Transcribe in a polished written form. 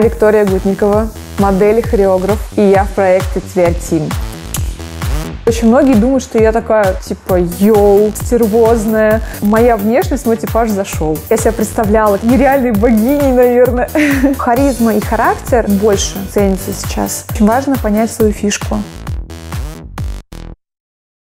Виктория Гутникова, модель и хореограф, и я в проекте Тверь Тим. Очень многие думают, что я такая, типа, йоу, стервозная. Моя внешность, мой типаж зашел. Я себя представляла нереальной богиней, наверное. Харизма и характер больше ценятся сейчас. Очень важно понять свою фишку.